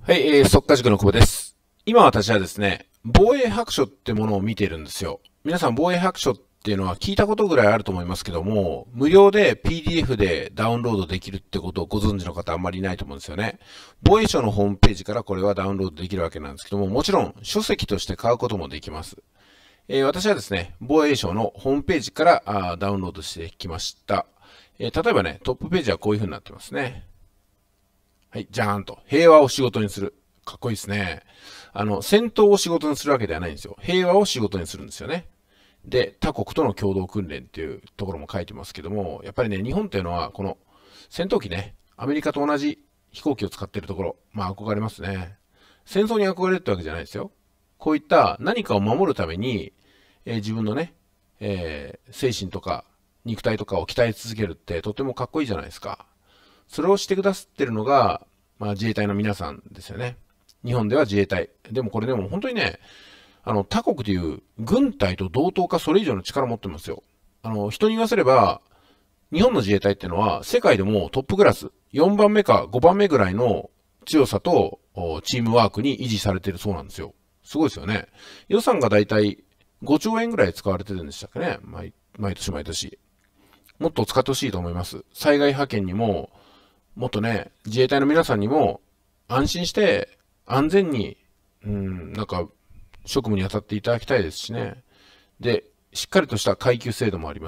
はい、速稼塾の久保です。今私はですね、防衛白書ってものを見ているんですよ。皆さん防衛白書っていうのは聞いたことぐらいあると思いますけども、無料で PDF でダウンロードできるってことをご存知の方あんまりいないと思うんですよね。防衛省のホームページからこれはダウンロードできるわけなんですけども、もちろん書籍として買うこともできます。私はですね、防衛省のホームページからダウンロードしてきました。例えばね、トップページはこういう風になってますね。はい、じゃーんと。平和を仕事にする。かっこいいですね。戦闘を仕事にするわけではないんですよ。平和を仕事にするんですよね。で、他国との共同訓練っていうところも書いてますけども、やっぱりね、日本っていうのは、この戦闘機ね、アメリカと同じ飛行機を使っているところ、まあ憧れますね。戦争に憧れるってわけじゃないですよ。こういった何かを守るために、自分のね、精神とか肉体とかを鍛え続けるってとてもかっこいいじゃないですか。それをしてくださってるのが、まあ、自衛隊の皆さんですよね。日本では自衛隊。でもこれでも本当にね、他国でいう軍隊と同等かそれ以上の力を持ってますよ。人に言わせれば、日本の自衛隊っていうのは世界でもトップクラス、4番目か5番目ぐらいの強さとチームワークに維持されているそうなんですよ。すごいですよね。予算がだいたい5兆円ぐらい使われてるんでしたっけね。毎年毎年。もっと使ってほしいと思います。災害派遣にも、もっとね、自衛隊の皆さんにも安心して安全に、なんか職務に当たっていただきたいですしね。で、しっかりとした階級制度もあります。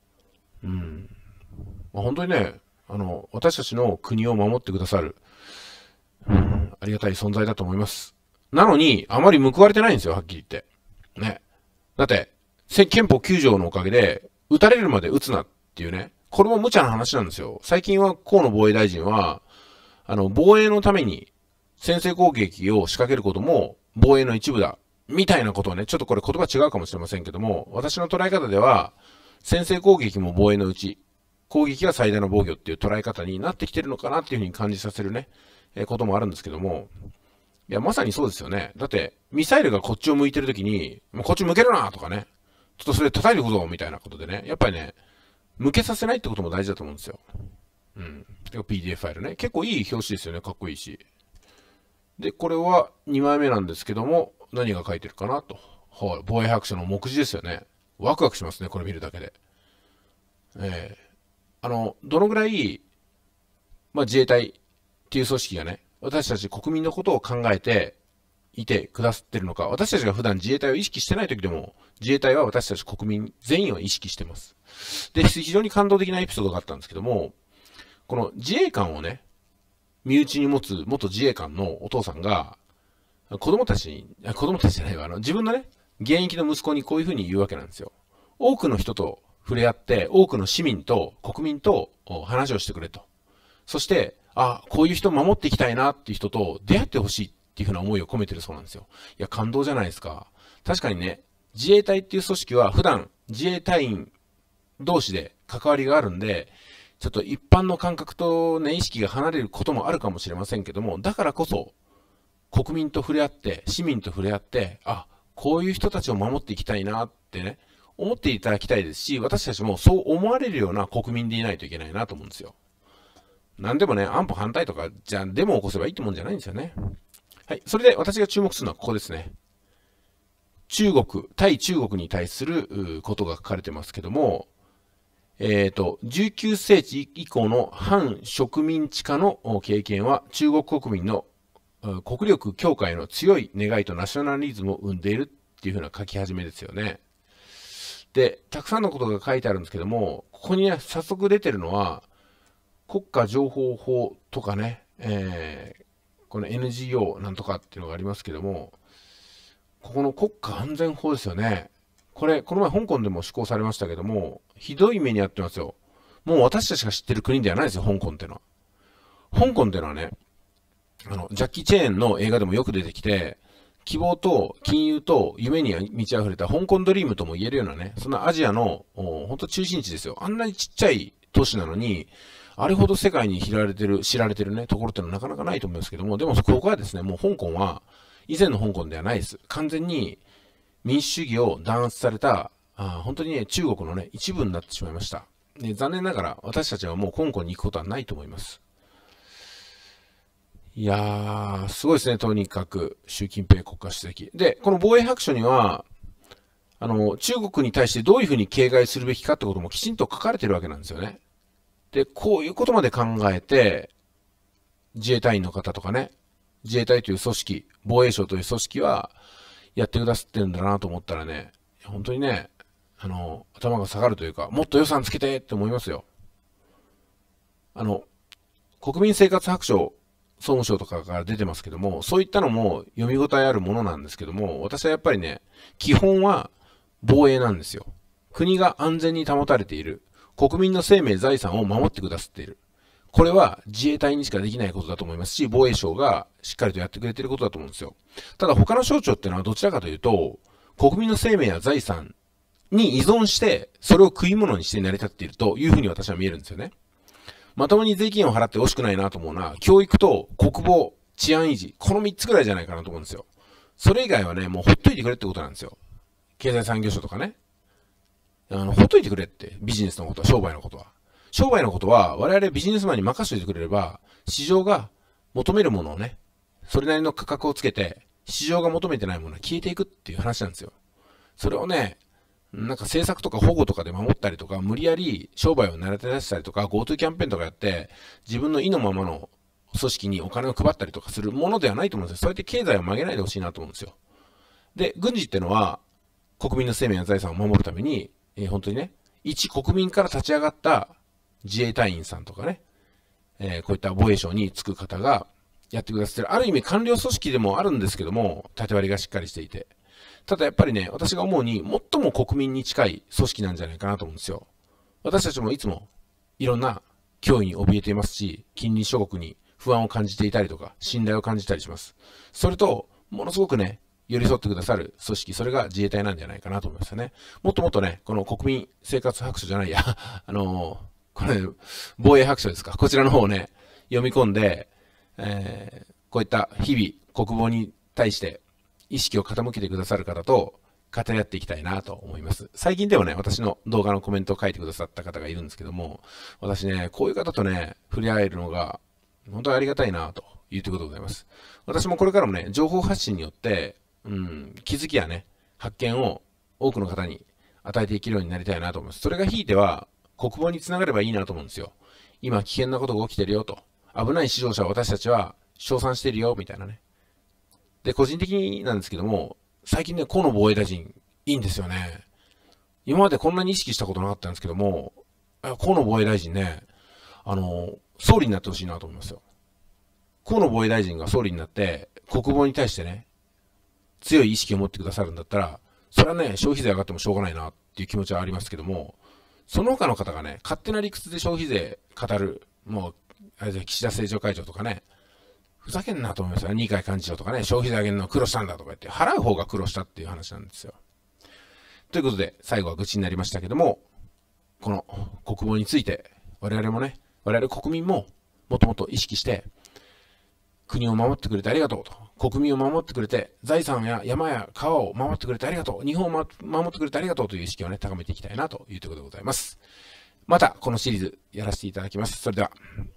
まあ、本当にね、私たちの国を守ってくださる、ありがたい存在だと思います。なのに、あまり報われてないんですよ、はっきり言って。ね。だって、憲法9条のおかげで、撃たれるまで撃つなっていうね、これも無茶な話なんですよ。最近は河野防衛大臣は、防衛のために先制攻撃を仕掛けることも防衛の一部だ。みたいなことをね、ちょっとこれ言葉違うかもしれませんけども、私の捉え方では、先制攻撃も防衛のうち、攻撃が最大の防御っていう捉え方になってきてるのかなっていうふうに感じさせるね、こともあるんですけども、いや、まさにそうですよね。だって、ミサイルがこっちを向いてるときに、もうこっち向けるなとかね、ちょっとそれ叩いていくぞみたいなことでね、やっぱりね、向けさせないってことも大事だと思うんですよ。うん。PDF ファイルね。結構いい表紙ですよね。かっこいいし。で、これは2枚目なんですけども、何が書いてるかなと。はい。防衛白書の目次ですよね。ワクワクしますね。これ見るだけで。どのぐらい、まあ、自衛隊っていう組織がね、私たち国民のことを考えていてくださってるのか、私たちが普段自衛隊を意識してない時でも、自衛隊は私たち国民全員を意識してます。で、非常に感動的なエピソードがあったんですけども、この自衛官をね、身内に持つ元自衛官のお父さんが、子供たちじゃないわ、自分のね、現役の息子にこういうふうに言うわけなんですよ。多くの人と触れ合って、多くの市民と国民と話をしてくれと。そして、こういう人を守っていきたいなっていう人と出会ってほしいっていうふうな思いを込めてるそうなんですよ。いや、感動じゃないですか。確かにね、自衛隊っていう組織は普段自衛隊員同士で関わりがあるんで、ちょっと一般の感覚とね、意識が離れることもあるかもしれませんけども、だからこそ、国民と触れ合って、市民と触れ合って、こういう人たちを守っていきたいなってね、思っていただきたいですし、私たちもそう思われるような国民でいないといけないなと思うんですよ。なんでもね、安保反対とか、じゃあデモを起こせばいいってもんじゃないんですよね。はい。それで私が注目するのはここですね。対中国に対することが書かれてますけども、19世紀以降の反植民地化の経験は中国国民の国力強化への強い願いとナショナリズムを生んでいるっていう風な書き始めですよね。で、たくさんのことが書いてあるんですけども、ここにね、早速出てるのは、国家情報法とかね、この NGO なんとかっていうのがありますけども、ここの国家安全法ですよね。これ、この前香港でも施行されましたけども、ひどい目に遭ってますよ。もう私たちが知ってる国ではないですよ、香港っていうのは。香港っていうのはね、ジャッキー・チェーンの映画でもよく出てきて、希望と金融と夢に満ち溢れた香港ドリームとも言えるようなね、そんなアジアの本当中心地ですよ。あんなにちっちゃい都市なのに、あれほど世界に知られてるね、ところってのはなかなかないと思いますけども、でもここはですね、もう香港は、以前の香港ではないです。完全に民主主義を弾圧された、本当にね、中国のね、一部になってしまいました。残念ながら私たちはもう香港に行くことはないと思います。 いやー、すごいですね、とにかく、習近平国家主席。で、この防衛白書には、中国に対してどういうふうに警戒するべきかってこともきちんと書かれてるわけなんですよね。で、こういうことまで考えて、自衛隊員の方とかね、自衛隊という組織、防衛省という組織は、やってくださってるんだなと思ったらね、本当にね、頭が下がるというか、もっと予算つけてって思いますよ。国民生活白書、総務省とかから出てますけども、そういったのも読み応えあるものなんですけども、私はやっぱりね、基本は防衛なんですよ。国が安全に保たれている。国民の生命、財産を守ってくださっている。これは自衛隊にしかできないことだと思いますし、防衛省がしっかりとやってくれていることだと思うんですよ。ただ他の省庁っていうのはどちらかというと、国民の生命や財産に依存して、それを食い物にして成り立っているというふうに私は見えるんですよね。まともに税金を払って惜しくないなと思うのは、教育と国防、治安維持、この3つぐらいじゃないかなと思うんですよ。それ以外はね、もうほっといてくれってことなんですよ。経済産業省とかね。ほっといてくれって、ビジネスのことは、商売のことは。商売のことは、我々ビジネスマンに任せておいてくれれば、市場が求めるものをね、それなりの価格をつけて、市場が求めてないものは消えていくっていう話なんですよ。それをね、なんか政策とか保護とかで守ったりとか、無理やり商売を慣て出したりとか、GoTo キャンペーンとかやって、自分の意のままの組織にお金を配ったりとかするものではないと思うんですよ。そうやって経済を曲げないでほしいなと思うんですよ。で、軍事ってのは、国民の生命や財産を守るために、本当にね、一国民から立ち上がった自衛隊員さんとかね、こういった防衛省に就く方がやってくださってる、ある意味官僚組織でもあるんですけども、縦割りがしっかりしていて。ただやっぱりね、私が思うに、最も国民に近い組織なんじゃないかなと思うんですよ。私たちもいつもいろんな脅威に怯えていますし、近隣諸国に不安を感じていたりとか、信頼を感じたりします。それと、ものすごくね、寄り添ってくださる組織、それが自衛隊なんじゃないかなと思いますよね。もっともっとね、この国民生活白書じゃないや、これ、防衛白書ですか。こちらの方をね、読み込んで、こういった日々、国防に対して意識を傾けてくださる方と語り合っていきたいなと思います。最近でもね、私の動画のコメントを書いてくださった方がいるんですけども、私ね、こういう方とね、触れ合えるのが、本当にありがたいなということでございます。私もこれからもね、情報発信によって、気づきやね、発見を多くの方に与えていけるようになりたいなと思います。それがひいては、国防につながればいいなと思うんですよ。今危険なことが起きてるよと。危ない指導者を私たちは称賛してるよ、みたいなね。で、個人的になんですけども、最近ね、河野防衛大臣、いいんですよね。今までこんなに意識したことなかったんですけども、河野防衛大臣ね、総理になってほしいなと思いますよ。河野防衛大臣が総理になって、国防に対してね、強い意識を持ってくださるんだったら、それはね、消費税上がってもしょうがないなっていう気持ちはありますけども、その他の方がね、勝手な理屈で消費税語る、もう、岸田政調会長とかね、ふざけんなと思いますよ。二階幹事長とかね、消費税上げるの苦労したんだとか言って、払う方が苦労したっていう話なんですよ。ということで、最後は愚痴になりましたけども、この国防について、我々もね、我々国民ももっともっと意識して、国を守ってくれてありがとうと。国民を守ってくれて、財産や山や川を守ってくれてありがとう。日本を守ってくれてありがとうという意識をね、高めていきたいなというところでございます。また、このシリーズやらせていただきます。それでは。